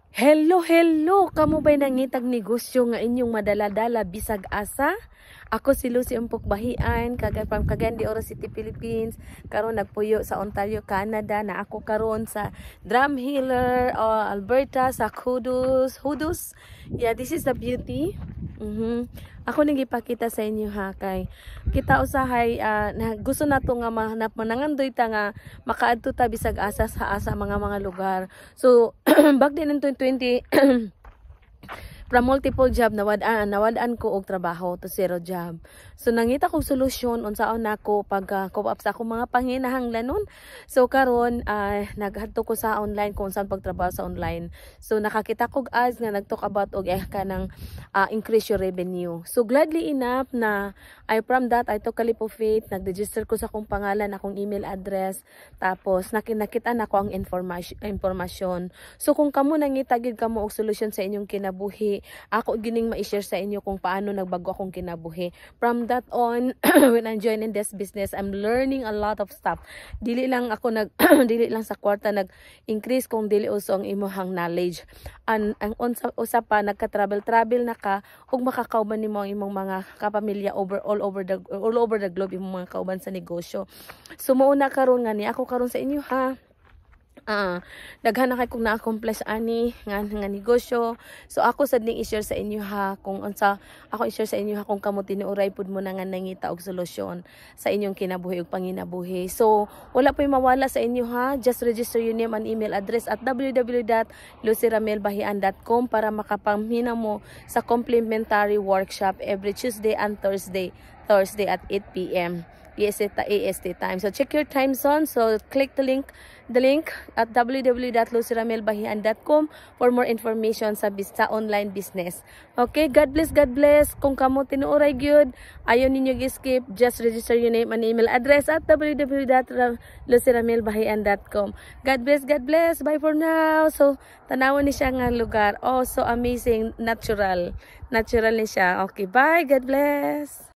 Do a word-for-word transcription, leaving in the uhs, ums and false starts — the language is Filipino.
Hello, hello! Kamu ba'y nangitag negosyo nga inyong madala-dala bisag asa? Ako si Lucy Umpok Bahian, kaga from Cagayan de Oro City, Philippines. Karon nagpuyo sa Ontario, Canada. Na ako karon sa Drumheller, uh, Alberta, sa Hudus. Hudus. Yeah, this is the beauty. Mhm. Ako nang ipakita sa inyo ha kay kita usahay uh, na gusto nato nga mahanap manangandoy ta nga makaadto ta bisag asa sa asa mga mga lugar. So back then in twenty twenty from multiple job nawad-an nawad-an ko og trabaho to zero job. So nangita kog solusyon unsaon nako pag uh, cope up sa akong mga panginahanglanon. So karon uh, naghadto ko sa online kung saan pagtrabaho sa online. So nakakita kog ads nga nagtalk about og eh kanang uh, increase your revenue. So gladly enough na I from that I took a leap of faith, nag-register ko sa akong pangalan, akong email address, tapos nakinakita na ko ang information impormasyon. So kung kamo nangitagid kamo og solusyon sa inyong kinabuhi, ako gining ma-share sa inyo kung paano nagbago akong kinabuhi. From that on, when I'm joining this business, I'm learning a lot of stuff. Dili lang ako nag dili lang sa kwarta nag-increase kung dili uso ang imuhang knowledge. An ang unsa usa pa nagka-travel travel na ka ug makakauban nimo ang imong mga kapamilya over all over the all over the globe, imong mga kauban sa negosyo. So mauna karon nga ni ako karon sa inyo ha. Ah, uh, daghan na kay kung na-accomplish ani nga nga negosyo. So ako sad ning i-share sa inyo ha kung unsa ako i-share sa inyo ha kung kamo tinuoray pud mo na nga nangita og solusyon sa inyong kinabuhi ug panginabuhi. So wala po'y mawala sa inyo ha. Just register your name and email address at w w w dot lucy ramel bahian dot com para makapamhina mo sa complimentary workshop every Tuesday and Thursday. Thursday at eight p m E S T, E S T time. So check your time zone. So click the link, the link at w w w dot lucy ramel bahian dot com for more information sa sa online business. Okay, God bless, God bless. Kung kamo tinuoray gyud, ayon ninyo gi-skip, just register your name and email address at w w w dot lucy ramel bahian dot com. God bless, God bless. Bye for now. So tanawon ni siya nga lugar. Oh, so amazing, natural. Natural ni siya. Okay, bye. God bless.